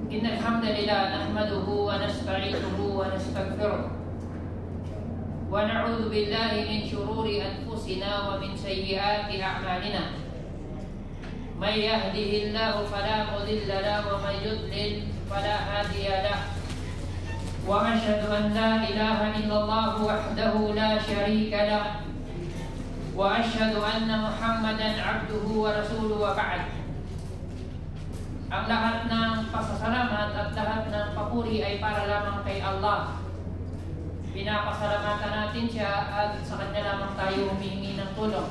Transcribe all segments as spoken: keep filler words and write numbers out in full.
إن الحمد لله نحمده ونستعينه ونستغفره ونعوذ بالله من شرور أنفسنا ومن سيئات أعمالنا من يهده الله فلا مضل له ومن يضلل فلا هادي له وأشهد أن لا إله إلا الله وحده لا شريك له وأشهد أن محمدا عبده ورسوله وبعد. Ang lahat ng pasasalamat at lahat ng papuri ay para lamang kay Allah. Pinapasalamatan natin siya at sa Kanya lamang tayo humihingi ng tulong.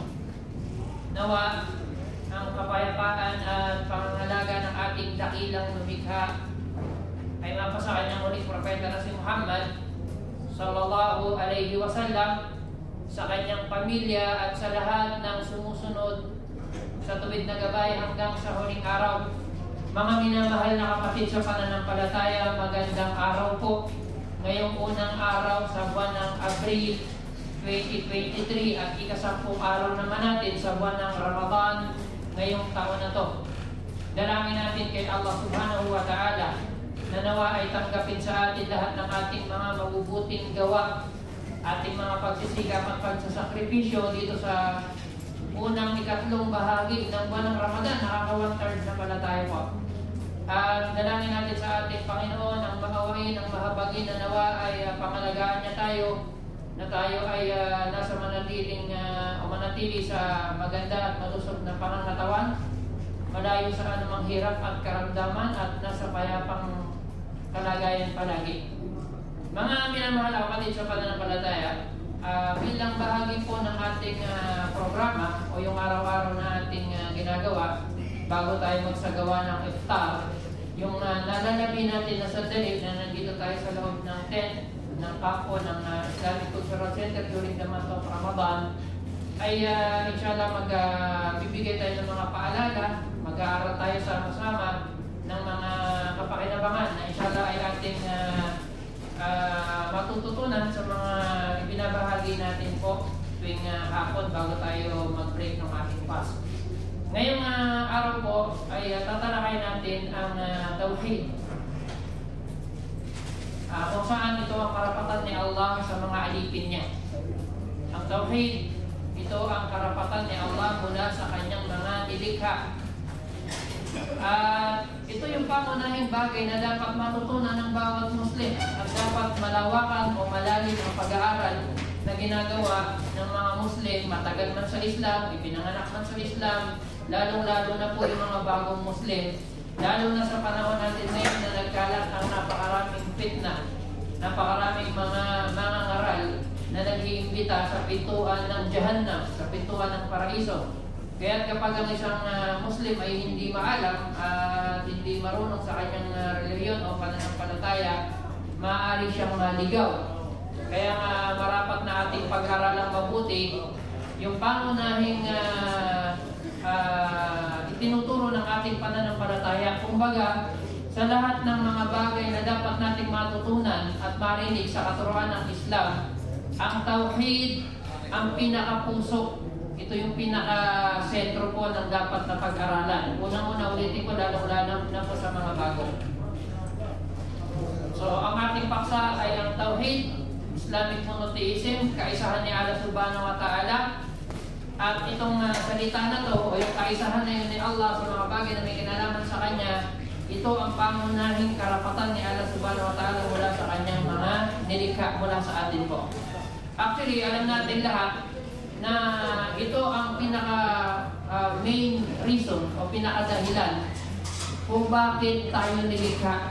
Nawa ang kapayapaan at pangangalaga ng ating dakilang lumikha ay mapasa Kanyang ulit propeta na si Muhammad sallallahu alaihi wasallam, sa kanyang pamilya at sa lahat ng sumusunod sa tuwid na gabay hanggang sa huling araw. Mga minamahal na kapatid sa pananampalataya, magandang araw po. Ngayong unang araw sa buwan ng Abril twenty twenty-three at ikasampung araw naman natin sa buwan ng Ramadan ngayong taon na to. Dalangin natin kay Allah subhanahu wa ta'ala na nawa ay tanggapin sa atin lahat ng ating mga mabubuting gawa, ating mga pagsisikap at pagsasakripisyo dito sa unang ikatlong bahagi ng buwan ng Ramadan. Nakaka-one third na pala tayo po. At dalangin natin sa ating Panginoon ang mahawain, ang mahabagin na nawa ay uh, pangalagaan niya tayo, na tayo ay uh, nasa manatiling uh, o manatili sa maganda at malusog na pangangatawan, malayo sa anumang hirap at karamdaman, at nasa payapang kalagayan palagi. Mga minamahal na kapatid sa pananampalataya, uh, bilang bahagi po ng ating uh, programa o yung araw-araw na ating uh, ginagawa, bago tayo magsagawa ng iftar, yung uh, nalalabi natin na sandali na nandito tayo sa loob ng tent ng kampo ng uh, Islamic Cultural Center during the month of Ramadan, ay uh, inshallah magbibigay uh, tayo ng mga paalala, mag-aaral tayo sama-sama ng mga kapakinabangan na inshallah ay ating uh, uh, matututunan sa mga ibinabahagi natin po tuwing uh, hapon bago tayo mag-break ng ating fast. Ngayong uh, araw po ay uh, tatalakay natin ang uh, Tauhid. Uh, kung saan ito ang karapatan ni Allah sa mga alipin niya. Ang Tauhid, ito ang karapatan ni Allah mula sa kanyang mga nilikha. At uh, ito yung pangunahing bagay na dapat matutunan ng bawat Muslim at dapat malawakan o malalim ang pag-aaral na ginagawa ng mga Muslim, matagal man sa Islam, ipinanganak man sa Islam, lalong-lalo na po yung mga bagong Muslim, lalo na sa panahon natin ngayon na nagkalat ang napakaraming fitna, napakaraming mga mga ngaral na nag-iimbita sa pintuan ng Jahannam, sa pintuan ng Paraiso. Kaya kapag ang isang uh, Muslim ay hindi maalam at uh, hindi marunong sa kanyang uh, relihiyon o pananampalataya, maaari siyang maligaw. Kaya uh, marapat na ating pag-aralang mabuti yung pangunahing uh, uh, itinuturo ng ating pananampalataya. Kumbaga, sa lahat ng mga bagay na dapat nating matutunan at marinig sa katuruan ng Islam, ang Tauhid ang pinakapuso. Ito yung pinaka-sentro po ng dapat na pag-aralan. Unang-una ulitin ko, lalong-lalo na po sa mga bago. So, ang ating paksa ay ang Tauhid, Islamic Monotheism, kaisahan ni Allah subhanahu wa ta'ala. At itong uh, salita na to, o yung kaisahan na yun ni Allah sa mga bagay na may kinalaman sa Kanya, ito ang pangunahing karapatan ni Allah subhanahu wa ta'ala mula sa Kanyang mga nilikha mula sa atin po. Actually, alam natin lahat na ito ang pinaka uh, main reason o pinakadahilan kung bakit tayo nilikha.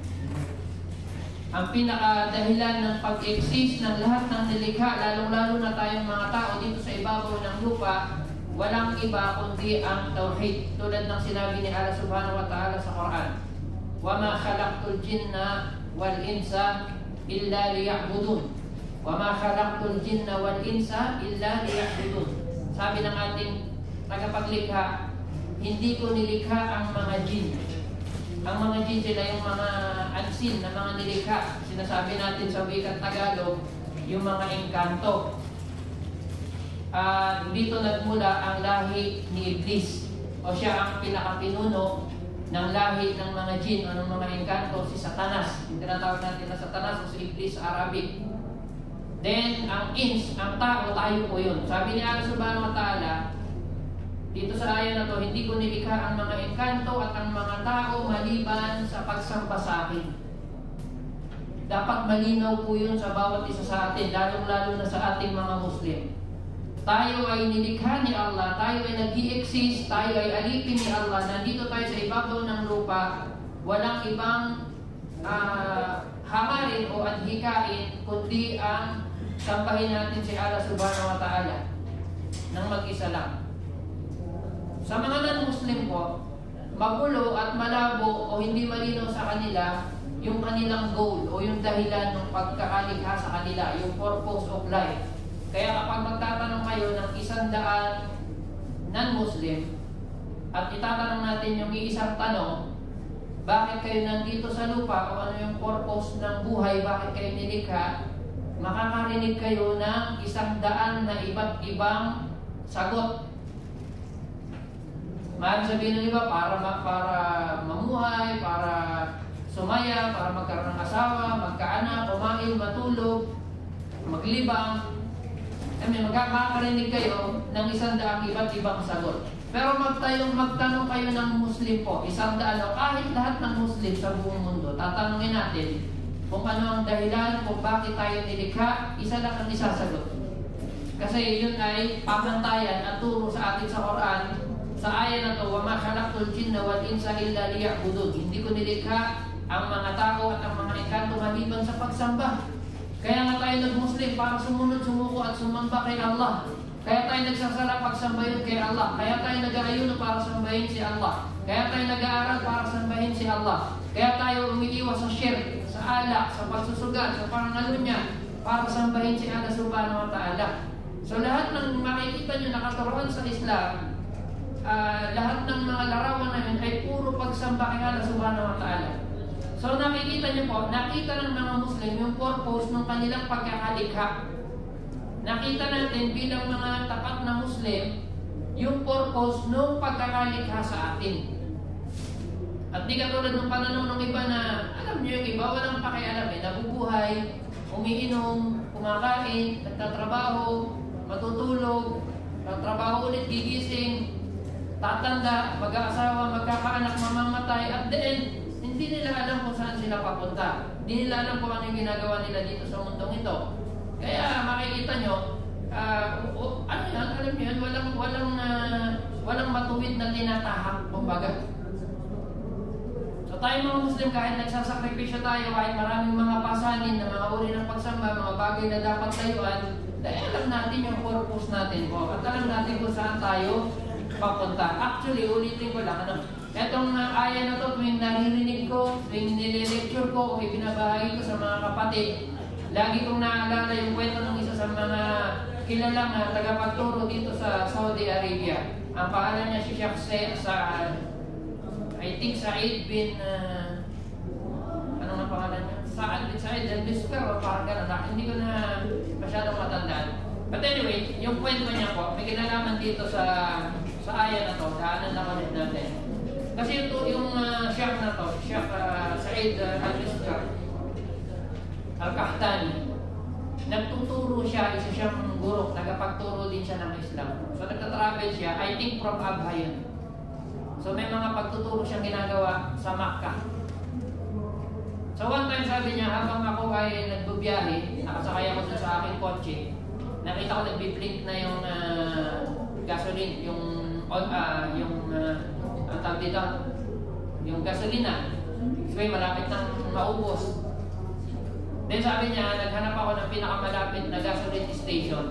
Ang pinakadahilan ng pag-exist ng lahat ng nilikha, lalong-lalo na tayong mga tao dito sa ibabaw ng lupa, walang iba kundi ang Tauhid. Tulad ng sinabi ni Allah subhanahu wa ta'ala sa Quran, وَمَا خَلَقْتُ الْجِنَّ وَالْإِنسَ إِلَّا لِيَعْبُدُونَ وَمَا خَلَقْتُ الْجِنَّ وَالْإِنسَ إِلَّا لِيَعْبُدُونَ. Sabi ng ating tagapaglikha, hindi ko nilikha ang mga jin. Ang mga jin sila yung mga unseen na mga nilikha. Sinasabi natin sa wikang Tagalog, yung mga engkanto. At uh, dito nagmula ang lahi ni Iblis. O siya ang pinakapinuno ng lahi ng mga jin o ng mga engkanto, si Satanas. Yung tinatawag natin na Satanas o si Iblis sa Arabic. Then, ang ins, ang tao, tayo po yun. Sabi ni Allah subhanahu wa ta'ala, dito sa ayan na to, hindi ko nilikha ang mga engkanto at ang mga tao maliban sa pagsamba sa akin. Dapat malinaw po yun sa bawat isa sa atin, lalong-lalo na sa ating mga Muslim. Tayo ay nilikha ni Allah, tayo ay nag-i-exist, tayo ay alipin ni Allah, nandito tayo sa ibabaw ng lupa, walang ibang uh, hangarin o adhikain, kundi ang sambahin natin si Allah subhanahu wa ta'ala nang mag-isa lang. Sa mga non-Muslim po, magulo at malabo o hindi malinaw sa kanila yung kanilang goal o yung dahilan ng pagkakalikha sa kanila, yung purpose of life. Kaya kapag magtatanong kayo ng isang daan non-Muslim at itatanong natin yung iisang tanong, bakit kayo nandito sa lupa o ano yung purpose ng buhay, bakit kayo nilikha, makakarinig kayo ng isang daan na iba't ibang sagot. Maaaring sabihin ng iba, para, para mamuhay, para sumaya, para magkaroon ng asawa, magkaanak, kumain, matulog, maglibang. I mean, makakarinig kayo ng isang daang iba't ibang sagot. Pero magtayong magtanong kayo ng Muslim po, isang daan o kahit lahat ng Muslim sa buong mundo, tatanungin natin kung ano ang dahilan, kung bakit tayo nilikha, isa lang ang isasagot. Kasi yun ay pamantayan at turo sa atin sa Quran, sa ayan na to, وَمَا خَلَقْتُ الْجِنَّ وَالْإِنسَ إِلَّا لِيَعْبُدُونَ. Hindi ko nilikha ang mga tao at ang mga engkanto maliban sa pagsamba. Kaya nga tayo nag-Muslim para sumunod, sumuko at sumamba kay Allah. Kaya tayo nagsasala pagsambahin kay Allah. Kaya tayo nag-aayuno para sambahin si Allah. Kaya tayo nag-aaral para sambahin si Allah. Kaya tayo umiiwas sa shirk, sa alak, sa pagsusugat, sa pangalunya para sambahin si Allah subhanahu wa ta'ala. So lahat ng makikita nyo nakaturuan sa Islam, uh, lahat ng mga larawan na yun ay puro pagsamba kay Allah subhanahu wa ta'ala. So nakikita niyo po, nakita ng mga Muslim yung purpose ng kanilang pagkakalikha. Nakita natin bilang mga tapat na Muslim yung purpose ng pagkakalikha sa atin. At di katulad ng pananaw ng iba na, alam niyo yung iba, walang pakialam eh, nabubuhay, umiinom, kumakain, nagtatrabaho, matutulog, nagtrabaho ulit, gigising, tatanda, mag-aasawa, magkakaanak, mamamatay, at the end, hindi nila alam kung saan sila papunta. Hindi nila alam kung ano yung ginagawa nila dito sa mundong ito. Kaya makikita nyo, uh, uh, ano yan, alam nyo yan, walang, walang, uh, walang matuwid na tinatahak, kumbaga. So tayo mga Muslim, kahit nagsasakripisyo tayo, kahit maraming mga pasanin na mga uri ng pagsamba, mga bagay na dapat tayuan, dahil alam natin yung purpose natin po, at alam natin kung saan tayo papunta. Actually, ulitin ko lang, ano, etong uh, aya na to, tuwing naririnig ko, tuwing nililecture ko, o ibinabahagi ko sa mga kapatid, lagi kong naalala yung kwento ng isa sa mga kilalang uh, tagapagturo dito sa Saudi Arabia. Ang pangalan niya si Sheikh sa, I think Said bin, uh, ano nga pangalan niya? Saad bin Said al-Bisper, o parang gano'n. Hindi ko na masyadong matandaan. But anyway, yung kwento niya po, may kinalaman dito sa sa aya na to, daanan lang ulit natin. Kasi ito, yung uh, Sheikh na to, Sheikh uh, Said uh, al-Bisper al-Qahtani, nagtuturo siya, isa siyang guro, nagapagturo din siya ng Islam. So nagtatravel siya, I think from Abha yun. So may mga pagtuturo siyang ginagawa sa Makkah. So one time sabi niya, habang ako ay nagbubiyahe, nakasakay ako dun sa aking kotse, nakita ko nagbiblink na yung uh, gasoline, yung uh, yung uh, ang tawag dito, yung gasolina. So malapit nang maubos. Then sabi niya, naghanap ako ng pinakamalapit na gasoline station.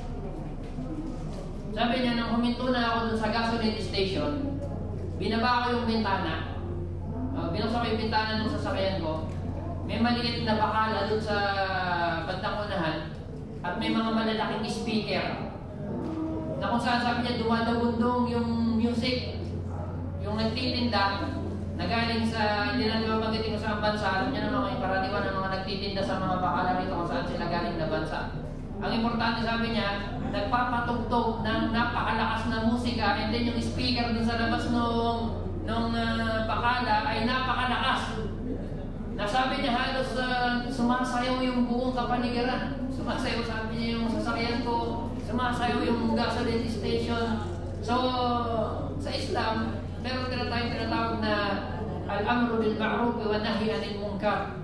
Sabi niya, nang huminto na ako dun sa gasoline station, binaba ko yung bintana. Uh, binuksan ko yung bintana ng sasakyan ko. May maliit na bakala dun sa bandang unahan at may mga malalaking speaker na kung saan sabi niya dumadagundong yung music, yung nagtitinda na galing sa, hindi na naman magiting ko sa bansa, alam niya naman yung karaniwan ng mga nagtitinda sa mga bakala rito kung saan sila galing na bansa. Ang importante sabi niya, nagpapatugtog ng napakalakas na musika, and then yung speaker dun sa labas nung nung uh, bakala ay napakalakas. Nasabi niya halos uh, sumasayaw yung buong kapaligiran. Sumasayaw, sabi niya, yung sasakyan ko, sumasayaw yung gasoline station. So, sa Islam, meron ka na tayong tinatawag na al-amru bil ma'ruf wa nahy anil munkar.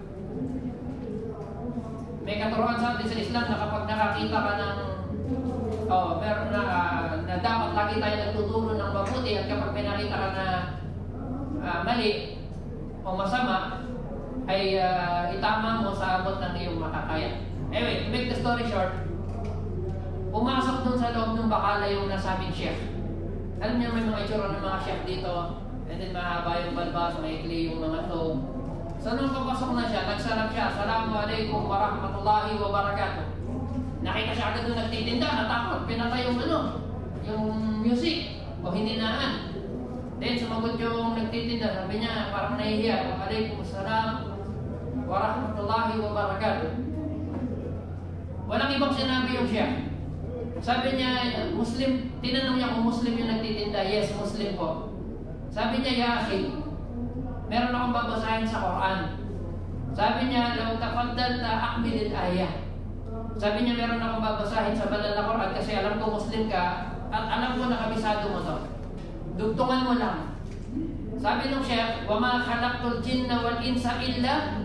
May katuruan sa atin sa Islam na kapag nakakita ka ng oh, meron na, uh, na dapat lagi tayo nagtuturo ng mabuti, at kapag may nakita ka na uh, mali o masama, ay uh, itama mo sa abot ng iyong makakaya. Anyway, to make the story short, pumasok dun sa loob ng bakala yung nasabing chef. Alam niyo, may mga itsura ng mga chef dito, and then mahaba yung balbas, maikli yung mga to. So nung papasok na siya, nagsalam siya, Assalamualaikum warahmatullahi wabarakatuh. Nakita siya agad doon nagtitinda, natakot, pinatay yung ano, yung music, o hininaan. Then sumagot yung nagtitinda, sabi niya, parang nahihiya, Waalaikumsalam warahmatullahi wabarakatuh. Walang ibang sinabi yung siya. Sabi niya, Muslim, tinanong niya kung Muslim yung nagtitinda. Yes, Muslim po. Sabi niya, Ya akhi, meron akong babasahin sa Quran. Sabi niya, Law tafaddalta aqbilil ayah. Sabi niya, meron akong babasahin sa banal na Quran kasi alam ko Muslim ka at alam ko na kabisado mo to. Dugtungan mo lang. Sabi nung chef, Wa ma khalaqtul jinna wal insa illa.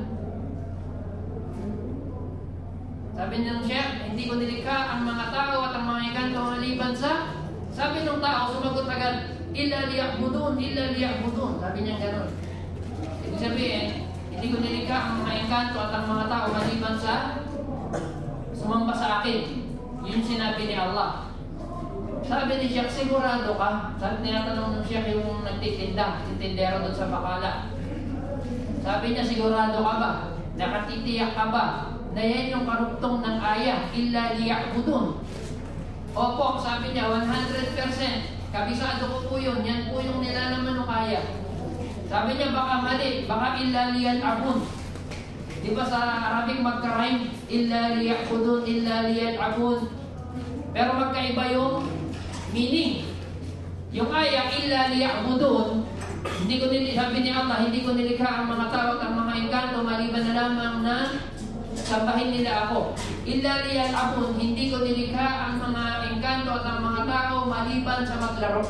Sabi nung chef, hindi ko nilikha ang mga tao at ang mga engkanto maliban sa. Sabi nung tao, sumagot agad, Illa liya'budun, illa liya'budun. Sabi niya gano'n. Ibig sabihin, hindi ko nilikha ang mga engkanto at ang mga tao maliban sa sumamba sa akin. Yun sinabi ni Allah. Sabi ni Sheikh, sigurado ka? Sabi tinatanong ng Sheikh yung nagtitinda, tindero doon sa bakala. Sabi niya, sigurado ka ba? Nakatitiyak ka ba? Na yan yung karugtong ng ayah, illa liya'budun. Opo, sabi niya, one hundred percent. Kabisado ko po yun. Yan po yung nilalaman ng ayah. Sabi niya, baka mali, baka illa liya'budun. Di ba sa Arabic magka-rhyme? Illa liya'budun, illa liya'budun. Pero magkaiba yung meaning. Yung ayah, illa liya'budun, hindi ko nili, sabi ni Allah, hindi ko nilikha ang mga tao at ang mga engkanto maliban na lamang na sambahin nila ako. Illa liya'budun, hindi ko nilikha ang mga engkanto at ang mga tao maliban sa maglaro.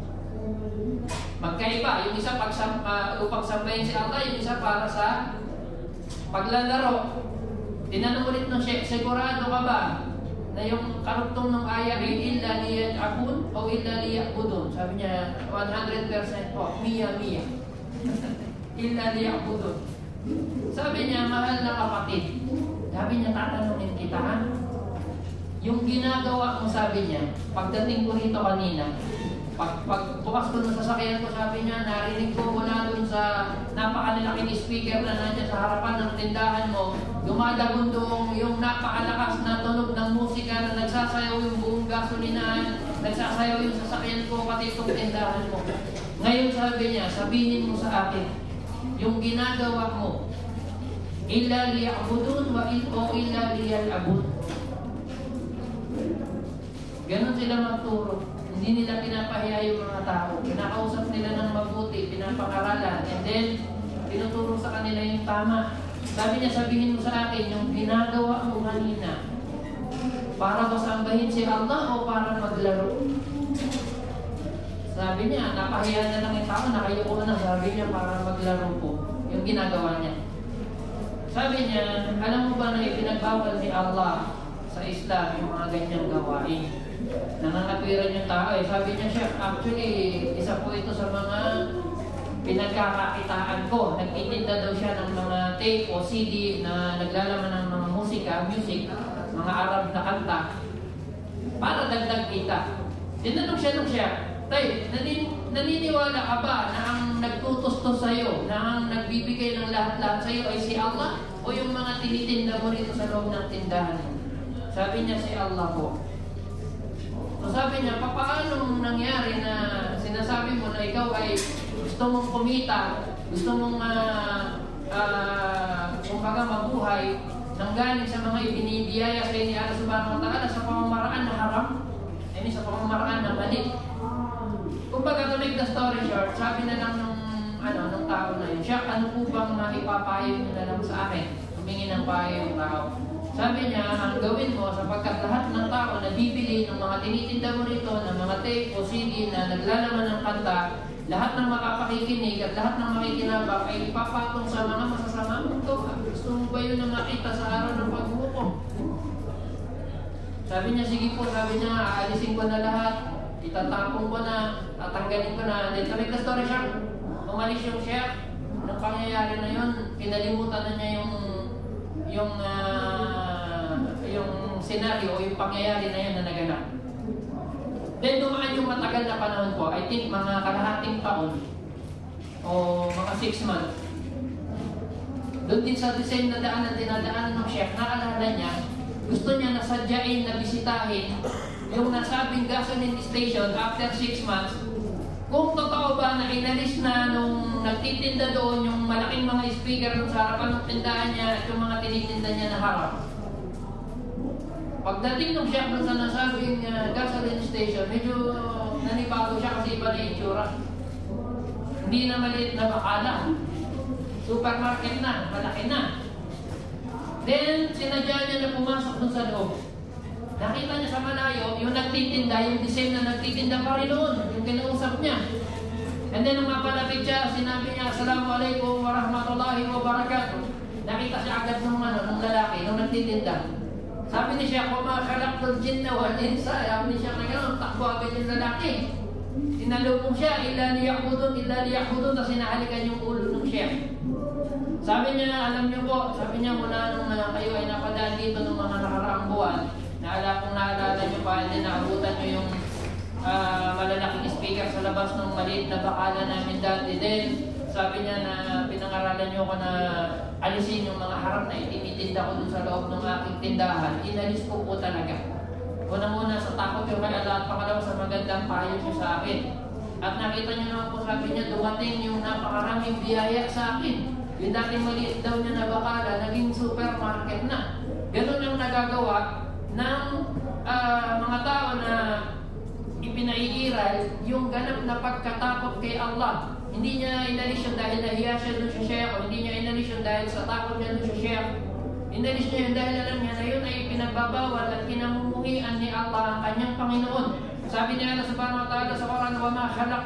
Magkaiba, yung isa pag uh, upang sambahin si Allah, yung isa para sa paglalaro. Tinanong ulit ng Sheikh, sigurado ka ba na yung karugtong ng ayah ay illa liya'budun o illa liya'budun? Sabi niya, one hundred percent po, miya miya. Illa liya'budun. Sabi niya, mahal na kapatid, sabi niya, tatanungin kita, ha? Yung ginagawa mo, sabi niya, pagdating ko rito kanina, pag, pag bukas ko ng sasakyan ko, sabi niya, narinig ko mula dun sa napakalilaking speaker na nandiyan sa harapan ng tindahan mo, dumadagundong yung napakalakas na tunog ng musika na nagsasayaw yung buong gasolinahan, nagsasayaw yung sasakyan ko, pati itong tindahan mo. Ngayon sabi niya, sabihin mo sa akin, yung ginagawa mo, illa liya'budun wa o illa liya'bud. Ganon sila magturo. Hindi nila pinapahiya yung mga tao. Pinakausap nila ng mabuti, pinapakaralan, and then tinuturo sa kanila yung tama. Sabi niya, sabihin mo sa akin, yung ginagawa mo kanina, para ba sambahin si Allah o para maglaro? Sabi niya, napahiya na lang yung tao, nakayuko na. Sabi niya, para maglaro po. Yung ginagawa niya. Sabi niya, alam mo ba na ipinagbawal ni Allah sa Islam yung mga ganyang gawain? Nangangatwiran yung tao eh. Sabi niya, Chef, actually, isa po ito sa mga pinagkakakitaan ko. Nagtitinda daw siya ng mga tape o C D na naglalaman ng mga musika, music, mga Arab na kanta, para dagdag kita. Tinanong siya nung siya, Tay, nanin, naniniwala ka ba na ang nagtutustos sa'yo, na ang nagbibigay ng lahat-lahat sa'yo ay si Allah o yung mga tinitinda mo rito sa loob ng tindahan mo? Sabi niya, si Allah po. So sabi niya, papaano nangyari na sinasabi mo na ikaw ay gusto mong kumita, gusto mong uh, uh, kumbaga mabuhay, nanggaling sa mga ibinibiyaya sa ni Allah subhanahu wa ta'ala sa pamamaraan na haram, ay sa pamamaraan na mali. Kumbaga, to make the story short, sabi na lang nung bang maipapayo nyo na lang sa akin? Humingi ng payo yung tao. Sabi niya, ang gawin mo, sapagkat lahat ng tao na bibili ng mga tinitinda mo rito, ng mga tape o C D na naglalaman ng kanta, lahat ng makapakikinig at lahat ng makikinabang ay ipapatong sa mga masasama mong gawa. Gusto mo ba yun na makita sa araw ng paghuhukom? Sabi niya, sige po, sabi niya, aalisin ko na lahat, itatapong ko na, tatanggalin ko na. Then, sabi ka story siya, umalis yung chef, nung pangyayari na yun, kinalimutan na niya yung yung uh, yung senaryo o yung pangyayari na yun na naganap. Then dumaan yung matagal na panahon po, I think mga kalahating taon o mga six months. Doon din sa same na daan na dinadaanan ng chef, naalala niya, gusto niya na sadyain na bisitahin yung nasabing gasoline station after six months. Kung totoo ba na inalis na nung nagtitinda doon yung malaking mga speaker sa harapan ng tindahan niya at yung mga tinitinda niya na harap. Pagdating ng chef doon sa nasabing uh, gasoline station, medyo nanibago siya kasi iba na itsura. Hindi na maliit na bakala. Supermarket na, malaki na. Then, sinadya niya na pumasok doon sa loob. Nakita niya sa malayo, yung nagtitinda, yung design na nagtitinda pa rin noon, yung kinausap niya. And then, nung mapalapit siya, sinabi niya, Assalamualaikum warahmatullahi wabarakatuh. Nakita siya agad ng, ano, ng lalaki, nung nagtitinda. Sabi niya siya, Kuma khalaqtul jinna wal insa. Sabi niya siya, ngayon, takbo agad yung lalaki. Sinalubong siya, illa liya'budun, illa liya'budun, tapos sinahalikan yung ulo ng chef. Sabi niya, alam niyo po, sabi niya, mula nung uh, kayo ay napadaan dito ng mga nakaraang buwan, naala kung naalala niyo pa, hindi naabutan niyo yung uh, malalaking speaker sa labas ng maliit na bakala namin dati. Then, sabi niya na pinangaralan niyo ko na alisin yung mga harap na itinitinda ko dun sa loob ng aking tindahan. Inalis ko po talaga. Unang-una sa takot yung kay Allah at pangalawa sa magandang payo niyo sa akin. At nakita niyo naman po, sabi niya, dumating yung napakaraming biyaya sa akin. Yung dating maliit daw niya na bakala, naging supermarket na. Ganun ang nagagawa ng uh, mga tao na ipinaiiral yung ganap na pagkatakot kay Allah. Hindi niya inalis yun dahil nahiya siya doon sa chef, o hindi niya inalis yun dahil sa takot niya doon sa chef. Inalis niya yun dahil alam niya na yun ay pinagbabawal at kinamumuhian ni Allah ang kanyang Panginoon. Sabi niya Allah subhanahu wa ta'ala sa Quran, وَمَا خَلَقَ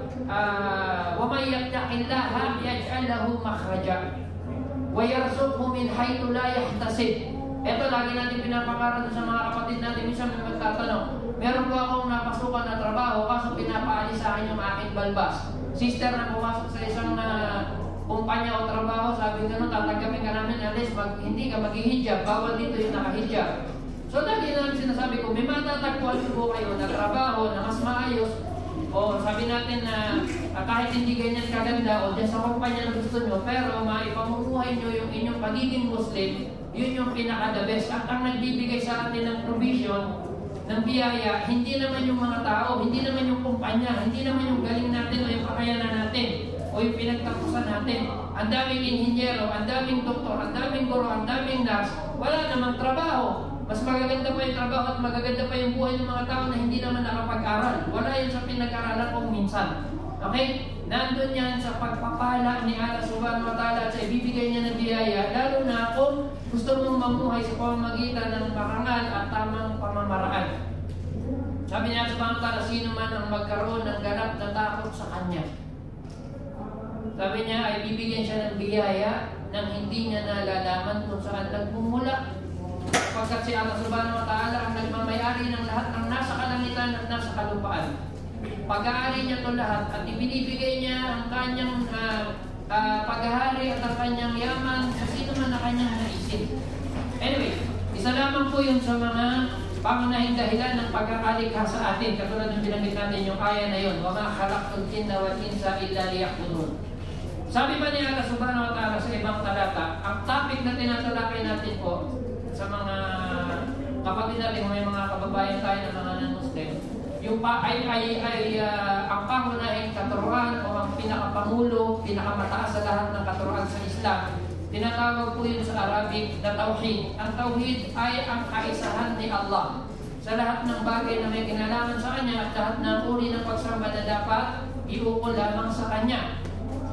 وَمَنْ يَتَّقِ اللَّهَ يَجْعَلْ لَهُ مَخْرَجًا وَيَرْزُقْهُ مِنْ حَيْثُ لَا يَحْتَسِبْ. Ito lagi natin pinapakaral sa mga kapatid natin. Minsan may magtatanong, meron po akong napasukan na trabaho kaso pinapaalis sa akin yung aking balbas. Sister na pumasok sa isang uh, kumpanya o trabaho, sabi nga, tatanggapin ka namin alis, mag, hindi ka maghihijab, bawal dito yung nakahijab. So lagi namin sinasabi ko, may matatagpuan po kayo na trabaho na mas maayos, o sabi natin na uh, kahit hindi ganyan kaganda o dyan sa kumpanya na gusto nyo, pero maipamumuhay nyo yung inyong pagiging Muslim, yun yung pinaka-the best. At ang nagbibigay sa atin ng provision, ng biyaya, hindi naman yung mga tao, hindi naman yung kumpanya, hindi naman yung galing natin o yung kakayanan natin o yung pinagtapusan natin. Ang daming inhinyero, ang daming doktor, ang daming guro, ang daming nurse, wala namang trabaho. Mas magaganda pa yung trabaho at magaganda pa yung buhay ng mga tao na hindi naman nakapag-aral. Wala yan sa pinag-aralan kung minsan. Okay? Nandun yan sa pagpapala ni Allah subhanahu wa ta'ala at sa ibibigay niya ng biyaya, lalo na kung gusto mong mamuhay sa pamamagitan ng marangal at tamang pamamaraan. Sabi niya subhanahu wa ta'ala, sino man ang magkaroon ng ganap na takot sa Kanya. Sabi niya ay bibigyan siya ng biyaya nang hindi niya nalalaman kung saan nagmumula. Pagkat si Allah subhanahu wa ta'ala ang nagmamayari ng lahat ng nasa kalangitan at nasa kalupaan. Pag-aari niya ito lahat at ibinibigay niya ang kanyang uh, uh, pag-ahari at ang kanyang yaman sa sino man na kanyang naisip. Anyway, isa lamang po yun sa mga pangunahing dahilan ng pagkakalikha sa atin. Katulad ng binanggit natin yung kaya na yun, وَمَا خَلَقْتُ الْجِنَّ وَالْإِنسَ إِلَّا لِيَعْبُدُونَ. Sabi pa ni Allah subhanahu wa ta'ala sa ibang talata, ang topic na tinatalakay natin po sa mga kapatid natin, kung may mga kababayan tayo ng mga non-Muslim, yung pa ay, ay, ay uh, ang pangunahing katuruan o ang pinakapangulo, pinakamataas sa lahat ng katuruan sa Islam, tinatawag po yun sa Arabic na Tauhid. Ang Tauhid ay ang kaisahan ni Allah sa lahat ng bagay na may kinalaman sa Kanya at lahat ng uri ng pagsamba na dapat iukol lamang sa Kanya.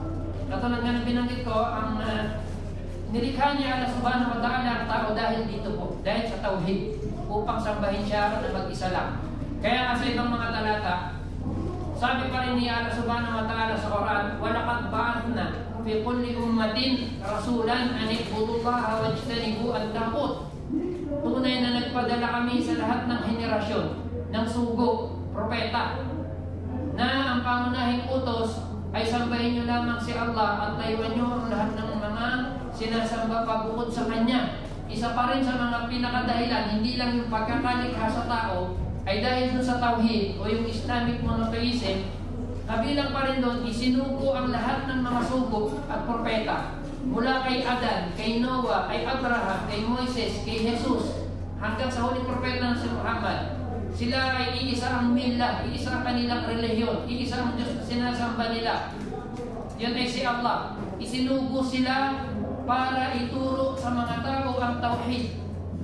Katulad nga ng binanggit ko, ang uh, nilikha niya Allah subhanahu wa ta'ala ang tao dahil dito po, dahil sa tauhid, upang sambahin siya na mag-isa lang. Kaya sa ibang mga talata, sabi pa rin ni Allah subhanahu wa ta'ala sa Quran, وَلَقَدْ بَعَثْنَا فِي كُلِّ أُمَّةٍ رَسُولًا أَنِ اعْبُدُوا اللَّهَ وَاجْتَنِبُوا الطَّاغُوتَ. Tunay na nagpadala kami sa lahat ng henerasyon ng sugo, propeta, na ang pangunahing utos ay sambahin nyo lamang si Allah at layuan nyo ang lahat ng mga sinasamba pabukod sa Kanya. Isa pa rin sa mga pinakadahilan, hindi lang yung pagkakalikha sa tao, ay dahil dun sa tauhid o yung Islamic monotheism, kabilang pa rin doon, isinuko ang lahat ng mga sugo at propeta. Mula kay Adan, kay Noah, kay Abraham, kay Moises, kay Jesus, hanggang sa huling propeta na si Muhammad. Sila ay iisa ang millah, iisa ang kanilang relihiyon, iisa ang Diyos na sinasamba nila. Yan ay si Allah. Isinugo sila para ituro sa mga tao ang tauhid.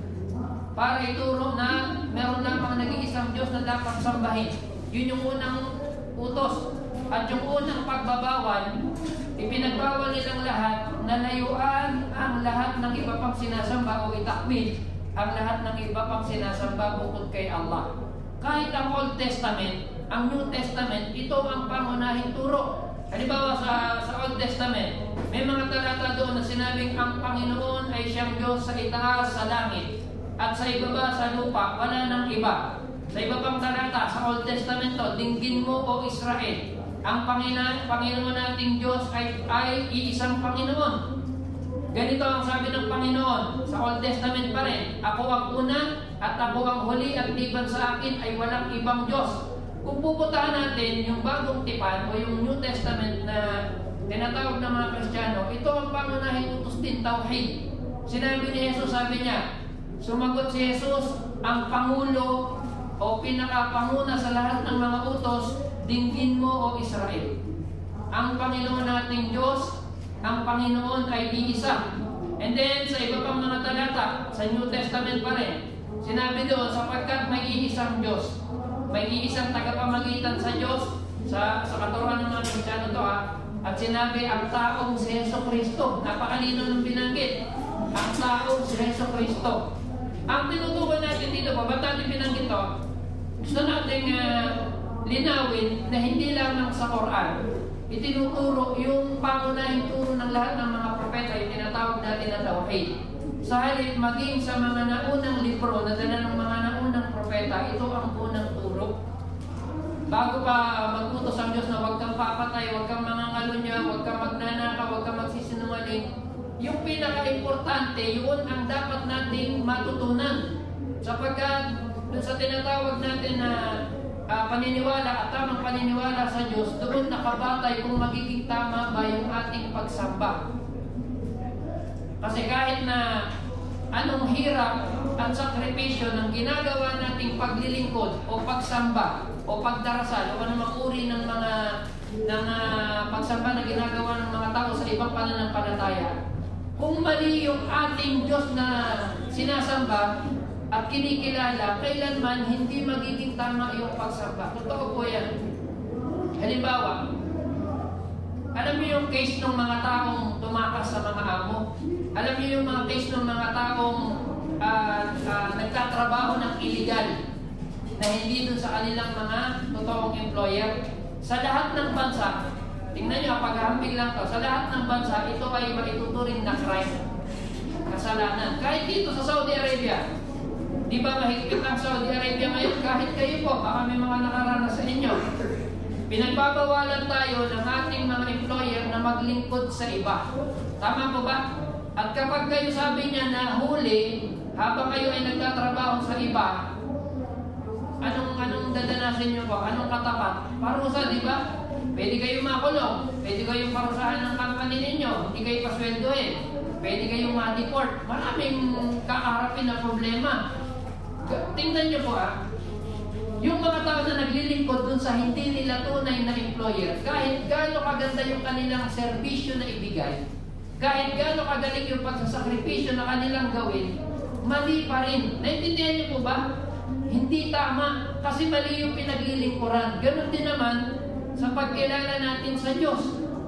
Para ituro na meron lamang nag-iisang Diyos na dapat sambahin. Yun yung unang utos. At yung unang pagbabawal, ipinagbawal nilang lahat na layuan ang lahat ng iba pang sinasamba o itakwil ang lahat ng iba pang sinasamba bukod kay Allah. Kahit ang Old Testament, ang New Testament, ito ang pangunahing turo. Halimbawa sa, sa Old Testament, may mga talata doon na sinabing ang Panginoon ay siyang Diyos sa itaas sa langit at sa ibaba sa lupa, wala nang iba. Sa iba pang talata, sa Old Testament to, dinggin mo o Israel, ang Panginoon, Panginoon nating Diyos ay, ay iisang Panginoon. Ganito ang sabi ng Panginoon sa Old Testament pa rin, ako ang una at ako ang huli at liban sa akin ay walang ibang Diyos. Kung pupuntahan natin yung bagong tipan o yung New Testament na tinatawag ng mga Kristiyano, ito ang pangunahing utos din, tauhid. Sinabi ni Jesus, sabi niya, sumagot si Jesus, ang Pangulo o pinakapanguna sa lahat ng mga utos, dinggin mo o Israel. Ang Panginoon nating Diyos, ang Panginoon ay iisa. And then sa iba pang mga talata, sa New Testament pa rin, sinabi doon, sapagkat may iisang Diyos, may iisang tagapamagitan sa Diyos, sa, sa katuruan ng mga Kristiyano to ha, at sinabi ang taong si Jesu Kristo. Napakalino ng binanggit, ang taong si Jesu Kristo. Ang tinutukoy natin dito, ba't natin binanggit to? Gusto natin uh, linawin na hindi lamang sa Quran itinuturo yung pangunahing turo ng lahat ng mga propeta, yung tinatawag natin na tauhid. Sa halip maging sa mga naunang libro na dala ng mga naunang propeta, ito ang unang turo. Bago pa mag-utos ang Diyos na huwag kang papatay, huwag kang mangangalunya, huwag kang magnanakaw, huwag kang magsisinungaling, yung pinaka-importante, yun ang dapat nating matutunan. Sapagkat dun sa tinatawag natin na Uh, paniniwala at tamang paniniwala sa Diyos, doon nakabatay kung magiging tama ba yung ating pagsamba. Kasi kahit na anong hirap at sakripisyo ng ginagawa nating paglilingkod o pagsamba o pagdarasal o anumang uri ng mga ng uh, pagsamba na ginagawa ng mga tao sa ibang pananampalataya, kung mali yung ating Diyos na sinasamba at kinikilala, kailanman hindi magiging tama yung pagsamba. Totoo po yan. Halimbawa, alam niyo yung case ng mga taong tumakas sa mga amo? Alam niyo yung mga case ng mga taong uh, uh, nagtatrabaho ng illegal na hindi dun sa kanilang mga totoong employer? Sa lahat ng bansa, tingnan niyo, paghahambing lang to, sa lahat ng bansa, ito ay maituturing na crime, kasalanan. Kahit dito sa Saudi Arabia, di ba mahigpit ang Saudi Arabia ngayon? Kahit kayo po, baka may mga nakaranas sa inyo. Pinagbabawalan tayo ng ating mga employer na maglingkod sa iba. Tama po ba? At kapag kayo sabi niya na huli, habang kayo ay nagtatrabaho sa iba, anong anong dadanasin niyo po? Anong katapat? Parusa, di ba? Pwede kayong makulong. Pwede kayong parusahan ng company ninyo. Hindi kayo pasweldohin. Pwede kayong ma-deport. Maraming kakaharapin na problema. Tingnan niyo po ah, yung mga tao na naglilingkod dun sa hindi nila tunay na employer, kahit gaano kaganda yung kanilang serbisyo na ibigay, kahit gaano kagaling yung pagsasakripisyo na kanilang gawin, mali pa rin. Naintindihan niyo po ba? Hindi tama, kasi mali yung pinaglilingkuran. Ganon din naman sa pagkilala natin sa Diyos.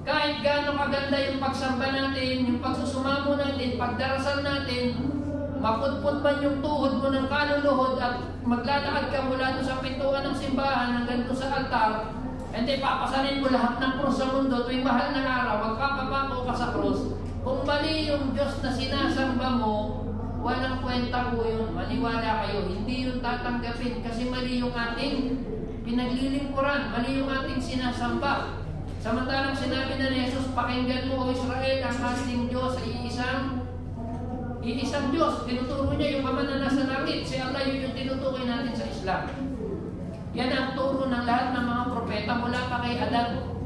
Kahit gaano kaganda yung pagsamba natin, yung pagsusumamo natin, pagdarasal natin, mapudpud man yung tuhod mo ng kaluluhod at maglalakad ka mula doon sa pintuan ng simbahan hanggang doon sa altar, hindi papasanin mo lahat ng krus sa mundo tuwing mahal na araw, magpapapako ka sa krus. Kung mali yung Diyos na sinasamba mo, walang kwenta po yun. Maniwala kayo, hindi yun tatanggapin kasi mali yung ating pinaglilingkuran, mali yung ating sinasamba. Samantalang sinabi na ni Jesus, pakinggan mo o Israel, ang ating Diyos ay iisang iisang Diyos. Tinuturo niya yung Ama na nasa langit. Si Allah yun yung tinutukoy natin sa Islam. Yan ang turo ng lahat ng mga propeta mula pa kay Adan.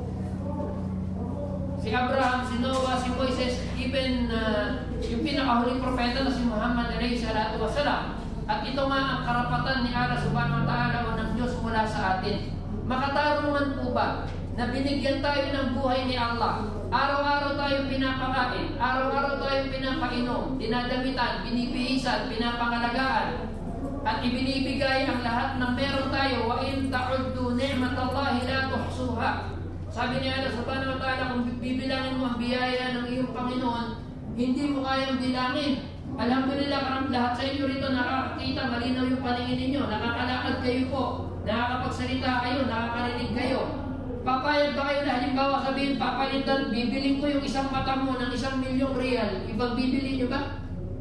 Si Abraham, si Noah, si Moises, even uh, yung pinakahuling propeta na si Muhammad alayhi salatu wasalam. At ito nga ang karapatan ni Allah subhanahu wa ta'ala o ng Diyos mula sa atin. Makatarungan po ba na binigyan tayo ng buhay ni Allah? Araw-araw tayong pinapakain, araw-araw tayong pinapainom, dinadamitan, binibihisan, pinapangalagaan, at ibinibigay ang lahat ng meron tayo. Wa in ta'uddu ni'matallahi la tuhsuha. Sabi niya Allah subhanahu wa ta'ala, kung bibilangin mo ang biyaya ng iyong Panginoon, hindi mo kayang bilangin. Alhamdulillah, karang lahat sa inyo rito nakakakita, malinaw yung paningin ninyo, nakakalakad kayo po, nakakapagsalita kayo, nakakarinig kayo. Papayag ba kayo na halimbawa sabihin, papalitan, bibiling ko yung isang mata mo ng isang milyong real, ibang bibili nyo ba?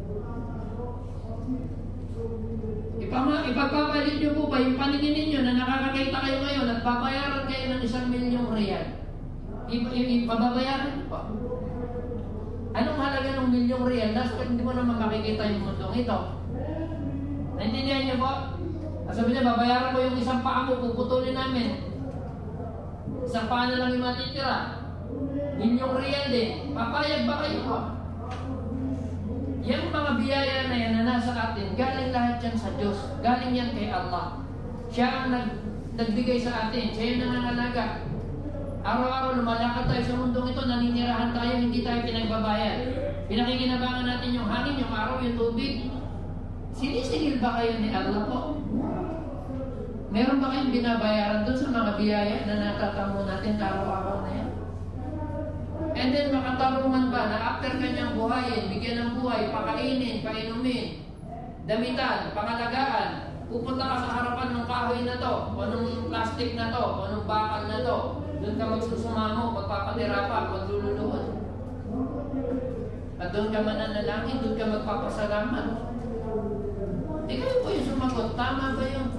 Ipama, ipagpapalit nyo po ba yung paningin ninyo na nakakakita kayo ngayon at babayaran kayo ng isang milyong real? Ipababayaran po. Anong halaga ng milyong real? Dapat hindi mo naman makikita yung mundong ito. Naintindihan niyo po? Sabi niya, babayaran ko yung isang paa mo, puputulin namin. Isang paa na lang yung matitira. Milyong real din. Papayag ba kayo po? Yung mga biyaya na yan na nasa atin, galing lahat yan sa Diyos. Galing yan kay Allah. Siya ang nag, nagbigay sa atin. Siya yung nangangalaga. Araw-araw lumalakad tayo sa mundong ito, naninirahan tayo, hindi tayo pinagbabayad. Pinakikinabangan natin yung hangin, yung araw, yung tubig. Sinisigil ba kayo ni Allah po? Meron ba kayong binabayaran doon sa mga biyaya na natatamo natin araw-araw na yan? And then makatarungan ba na after kanyang buhayin, bigyan ng buhay, pakainin, painumin, damitan, pangalagaan, pupunta ka sa harapan ng kahoy na to, o nung plastic na to, o nung bakal na to, doon ka magsusumamo, magpapatira pa, maglululuhod. At doon ka mananalangin, doon ka magpapasalamat. Di kayo po yung sumagot, tama ba yun?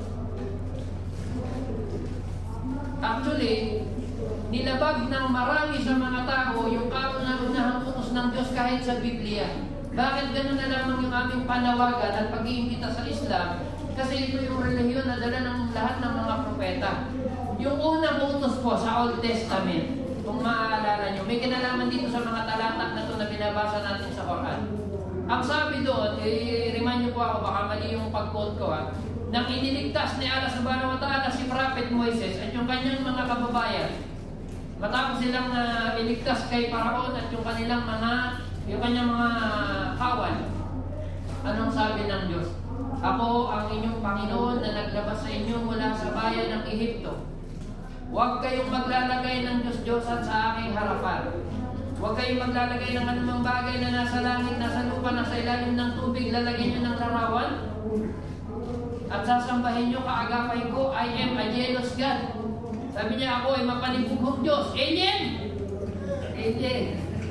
Actually, nilabag ng marami sa mga tao yung kauna-unahang utos ng Diyos kahit sa Biblia. Bakit gano'n na lamang yung aming panawagan at pag-iimbita sa Islam? Kasi ito yung relihiyon na dala ng lahat ng mga propeta. Yung unang utos po sa Old Testament, kung maaalala nyo, may kinalaman dito sa mga talata na ito na binabasa natin sa Quran. Ang sabi doon, i-remind nyo po ako, baka mali yung pag-quote ko ha, nang iniligtas ni Allah subhanahu wa ta'ala si Prophet Moises at yung kanyang mga kababayan, matapos silang uh, iligtas kay Paraon at yung kanilang mga, yung kanyang mga kawan, anong sabi ng Diyos? Ako ang inyong Panginoon na naglabas sa inyo mula sa bayan ng Ehipto. Huwag kayong maglalagay ng Diyos-Diyosan sa aking harapan. Huwag kayong maglalagay ng anumang bagay na nasa langit, nasa lupa, nasa ilalim ng tubig. Lalagyan nyo ng larawan. At sasambahin nyo kaagapay ko, I am a jealous God. Sabi niya, ako ay mapanibughong Diyos. Alien! Alien!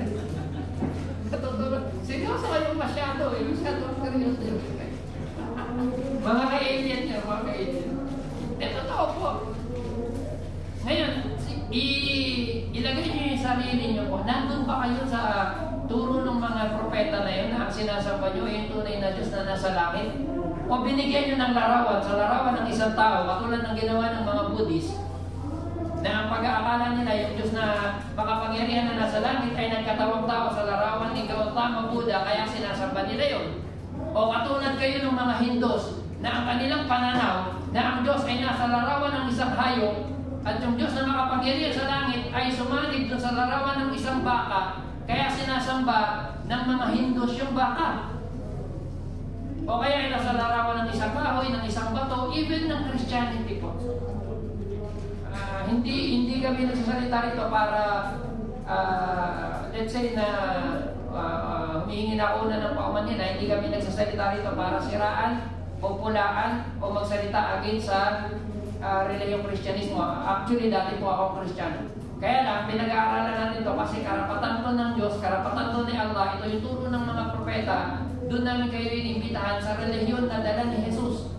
Seryoso kayong masyado eh. Masyado ang seryoso yun. Mga ka-alien niya, mga ka-alien. Eh, totoo po. Ngayon, i- ilagay niyo yung sarili niyo po. Nandun ba kayo sa turo ng mga propeta na yun na sinasamba niyo yung tunay na Diyos na nasa langit? O binigyan niyo ng larawan sa larawan ng isang tao, katulad ng ginawa ng mga Buddhist, na ang pag-aakala nila yung Diyos na makapangyarihan na nasa langit ay nagkatawang tao sa larawan ni Gautama Buddha, kaya sinasamba nila yun. O katulad kayo ng mga Hindus na ang kanilang pananaw na ang Diyos ay nasa larawan ng isang hayop at yung Diyos na makapangyarihan sa langit ay sumanib dun sa larawan ng isang baka, kaya sinasamba ng mga Hindus yung baka. O kaya ay nasa larawan ng isang kahoy, ng isang bato, even ng Christianity po. Uh, hindi hindi kami nagsasalita rito para uh, let's say na uh, uh, humihingi na una ng paumanhin na hindi kami nagsasalita rito para siraan o pulaan o magsalita against sa uh, reliyong Kristyanismo. Actually, dati po ako Kristiyano. Kaya lang, pinag-aaralan natin ito kasi karapatan to ng Diyos, karapatan to ni Allah, ito yung turo ng mga propeta. Doon namin kayo inimbitahan sa relihiyon na dala ni Jesus.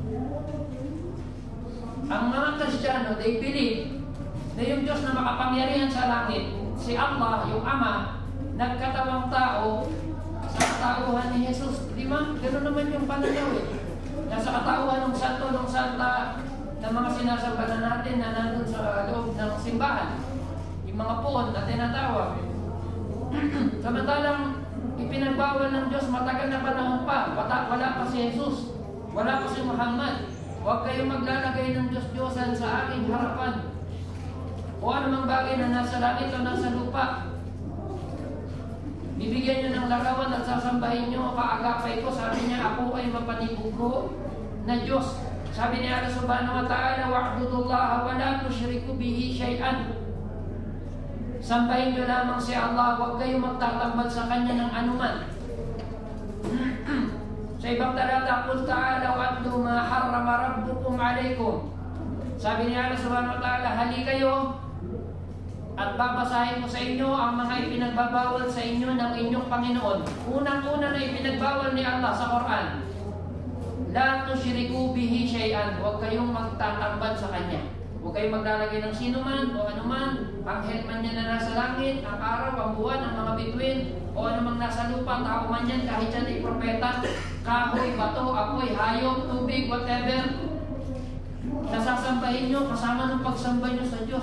Ang mga Kristiyano, they believe na yung Diyos na makapangyarihan sa langit, si Allah, yung Ama, nagkatawang tao sa katauhan ni Jesus. Di ba? Ganoon naman yung pananaw eh. Nasa katauhan ng santo, ng santa, ng mga sinasamba na natin na nandun sa loob ng simbahan. Yung mga puon na tinatawag. Samantalang ipinagbawal ng Diyos matagal na panahon pa. Wala, wala pa si Jesus. Wala pa si Muhammad. Huwag kayong maglalagay ng Diyos-Diyosan sa aking harapan. O anumang bagay na nasa langit o nasa lupa. Bibigyan nyo ng larawan at sasambahin nyo, kaagapay ko. Sabi niya, ako ay mapanibugho na Diyos. Sabi ni Allah subhanahu wa ta'ala, wa'budullaha wa la tusyriku bihi syai'an. Sambahin nyo lamang si Allah, huwag kayong magtatambal sa Kanya ng anuman. Sa ibang talata, qul ta'ala wa'atlu ma harrama rabbukum alaykum. Sabi ni Allah subhanahu wa ta'ala, hali kayo at babasahin ko sa inyo ang mga ipinagbabawal sa inyo ng inyong Panginoon. Unang-una na ipinagbawal ni Allah sa Quran, la tusyriku bihi syai'an. Huwag kayong magtatambal sa Kanya. Huwag kayong maglalagay ng sino man o anuman, anghel man yan na nasa langit, ang araw, ang buwan, ang mga bituin, o anumang nasa lupa, tao man yan, kahit yan ay propeta, kahoy, bato, apoy, hayop, tubig, whatever, nasasambahin nyo kasama ng pagsamba nyo sa Diyos.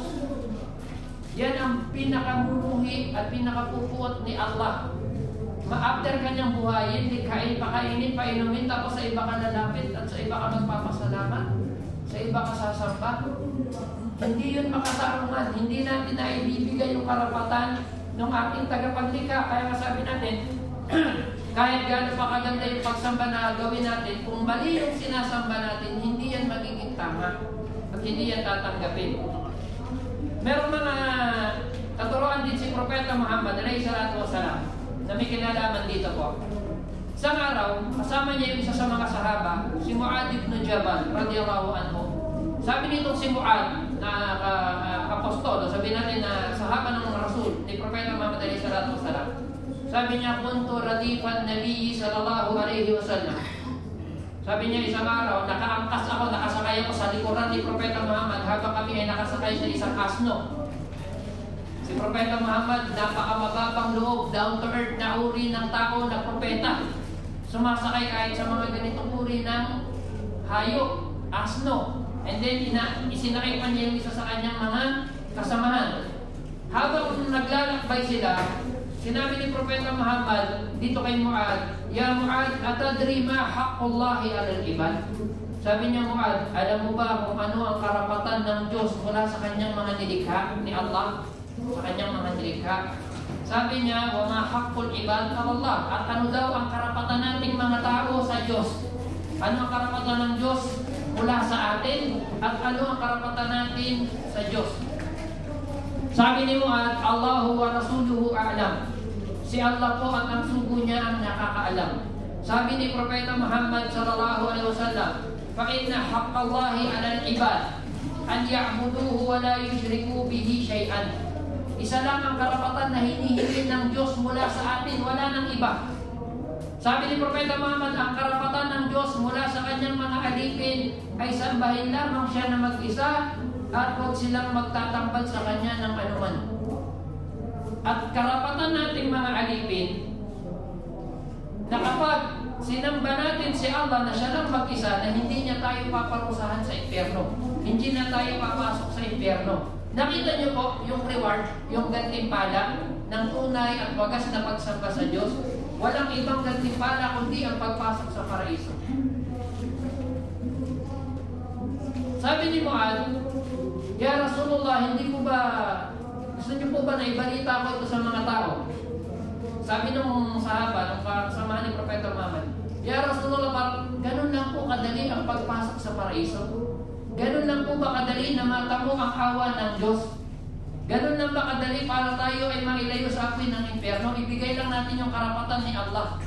Yan ang pinakamumuhi at pinakapupuot ni Allah. Ma-after kanyang buhayin, di kain, pakainin, painumin, tapos sa iba ka lalapit at sa iba ka magpapasalamat, sa iba ka sasamba. Hindi yun makatarungan. Hindi natin na ibibigay yung karapatan ng ating tagapaglikha. Kaya masabi natin, kahit gaano pa kaganda yung pagsamba na gawin natin, kung mali yung sinasamba natin, hindi yan magiging tama at hindi yan tatanggapin. Merong mga katuruan din si Propeta Muhammad alayhi salatu wasalam na may kinalaman dito po. Isang araw, kasama niya yung isa sa mga sahaba, si Mu'adh ibn Jabal radiyallahu anhu. Sabi nitong si Mu'adh na uh, apostol, sabi natin na sahaba ng Rasul ni Propeta Muhammad alayhi salatu wasalam. Sabi niya, kuntu radifan nabiyyi sallallahu alayhi wasallam. Sabi niya, isang araw, nakaangkas ako, nakasakay ako sa likuran ni Propeta Muhammad habang kami ay nakasakay sa isang asno. Si Propeta Muhammad, napakamababang loob, down to earth na uri ng tao na propeta. Sumasakay kahit sa mga ganitong uri ng hayop, asno. And then, ina, isinakay pa niya yung isa sa kanyang mga kasamahan. Habang naglalakbay sila, sinabi ni Propeta Muhammad dito kay Mu'adh, Ya Mu'adh, atadri ma haqqullahi 'alal ibad? Sabi niya, Mu'adh, alam mo ba kung ano ang karapatan ng Diyos mula sa kanyang mga nilikha ni Allah? Sa kanyang mga nilikha. Sabi niya, wa ma haqqul ibad 'ala Allah? At ano daw ang karapatan nating mga tao sa Diyos? Ano ang karapatan ng Diyos mula sa atin? At ano ang karapatan natin sa Diyos? Sabi ni Mu'adh, Allahu wa rasuluhu a'lam. Si Allah po at ang sugo niya ang nakakaalam. Sabi ni Propeta Muhammad sallallahu alaihi wasallam, fa inna haqqallahi 'alal ibad an ya'buduhu wa la yushriku bihi syai'an. Isa lang ang karapatan na hinihiling ng Diyos mula sa atin, wala nang iba. Sabi ni Propeta Muhammad, ang karapatan ng Diyos mula sa kanyang mga alipin ay sambahin lamang siya na mag-isa at huwag silang magtatambal sa kanya ng anuman. At karapatan nating mga alipin na kapag sinamba natin si Allah na siya lang mag-isa, na hindi niya tayo paparusahan sa impyerno, hindi na tayo papasok sa impyerno. Nakita niyo po yung reward, yung gantimpala ng tunay at wagas na pagsamba sa Diyos. Walang ibang gantimpala kundi ang pagpasok sa paraiso. Sabi ni Mu'adh, Ya Rasulullah, hindi po ba, gusto niyo po ba na ibalita ko ito sa mga tao? Sabi nung sahaba, nung kasama ni Propeta Muhammad, Ya Rasulullah, ganun lang po kadali ang pagpasok sa paraiso? Ganun lang po ba kadali na matamo ang awa ng Diyos? Ganun lang ba kadali para tayo ay mailayo sa apoy ng impyerno? Ibigay lang natin yung karapatan ni Allah.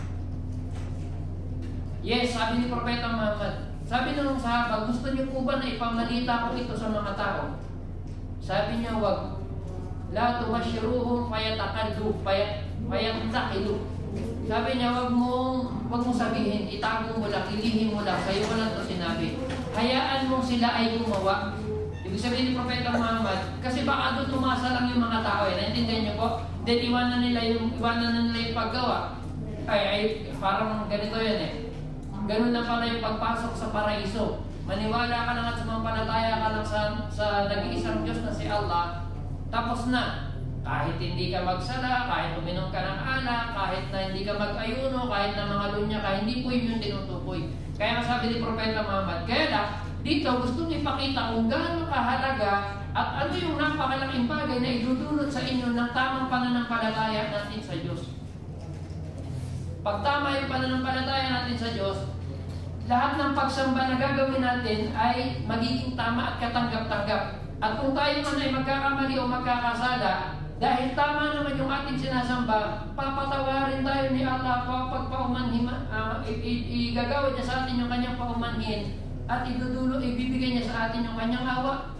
Yes, sabi ni Propeta Muhammad, sabi nung sahaba, gusto niyo po ba na ipamalita ko ito sa mga tao? Sabi niya, wag. La tumashiruhum payatakallu, payatakillu. Sabi niya, wag mong, wag mong sabihin, itago mo lang, ilihim mo lang, sa'yo mo lang ito sinabi. Hayaan mong sila ay gumawa. Ibig sabihin ni Propeta Muhammad, kasi baka doon tumasa lang yung mga tao, eh. Naintindihan niyo po? Then iwanan nila yung, iwanan na nila yung paggawa. Ay, ay, parang ganito yan eh. Ganun lang pala yung pagpasok sa paraiso. Maniwala ka lang at sumampalataya ka lang sa, sa nag-iisang Diyos na si Allah, tapos na. Kahit hindi ka magsala, kahit uminom ka ng alak, kahit na hindi ka mag-ayuno, kahit na mga lunya ka, hindi po yun yung tinutukoy. Kaya sabi ni Propeta Muhammad, kaya lang, dito gustong ipakita kung gaano kahalaga at ano yung napakalaking bagay na idudulot sa inyo ng tamang pananampalataya natin sa Diyos. Pag tama yung pananampalataya natin sa Diyos, lahat ng pagsamba na gagawin natin ay magiging tama at katanggap-tanggap. At kung tayo man ay magkakamali o magkakasala, dahil tama naman yung ating sinasamba, papatawarin tayo ni Allah pag paumanhin, uh, igagawin niya sa atin yung kanyang paumanhin at idudulo, ibibigay niya sa atin yung kanyang awa.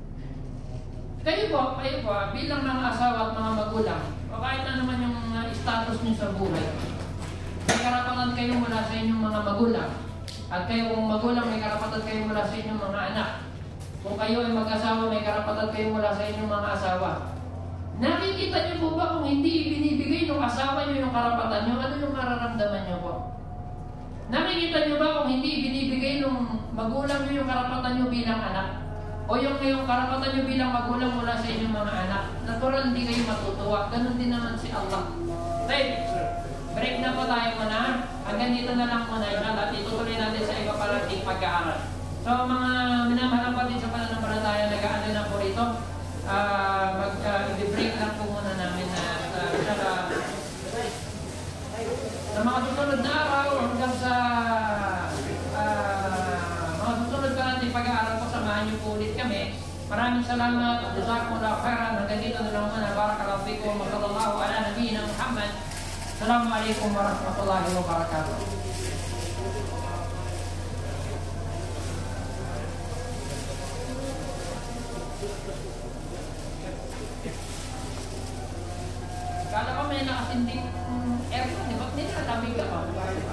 Kayo po, kayo po, bilang mga asawa at mga magulang, o kahit na naman yung uh, status niyo sa buhay, may karapatan kayo mula sa inyong mga magulang. At kayo kung magulang, may karapatan kayo mula sa inyong mga anak. Kung kayo ay mag-asawa, may karapatan kayo mula sa inyong mga asawa. Nakikita niyo po ba kung hindi ibinibigay ng asawa niyo yung karapatan niyo, ano yung mararamdaman niyo po? Nakikita niyo ba kung hindi ibinibigay ng magulang niyo yung karapatan niyo bilang anak? O yung, yung karapatan niyo bilang magulang mula sa inyong mga anak? Natural, hindi kayo matutuwa. Ganun din naman si Allah. Right? Break na po tayo muna. Hanggang dito na lang muna. At itutuloy natin sa iba parating pag-aaral. So mga minamahal pa din sa pananampalataya, nag-aano na po rito. Uh, Mag-break uh, lang po muna namin na uh, uh, sa mga susunod na araw hanggang sa uh, mga susunod pa natin pag-aaral po, samahan niyo po ulit kami. Maraming salamat. Jazakumullahu khairan. Hanggang dito na lang muna. Barakallahu fikum. Wa sallallahu ala nabiyyina Muhammad. Assalamualaikum warahmatullahi wabarakatuh. Kala ko may nakasinding aircon, di ba? Hindi na lamig ka pa.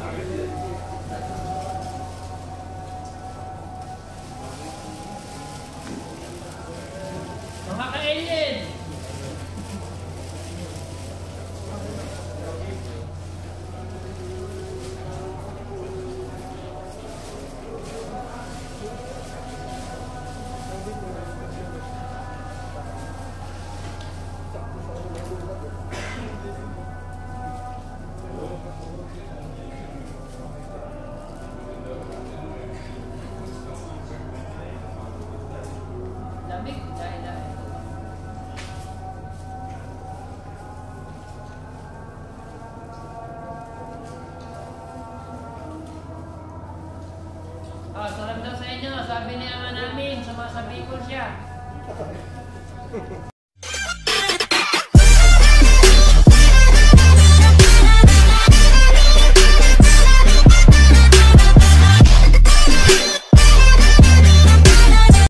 Mga ka-alien! Lamig, dahil dahil. Ah, sarap daw sa inyo. Sabi ni ama namin, sumasabi ko siya.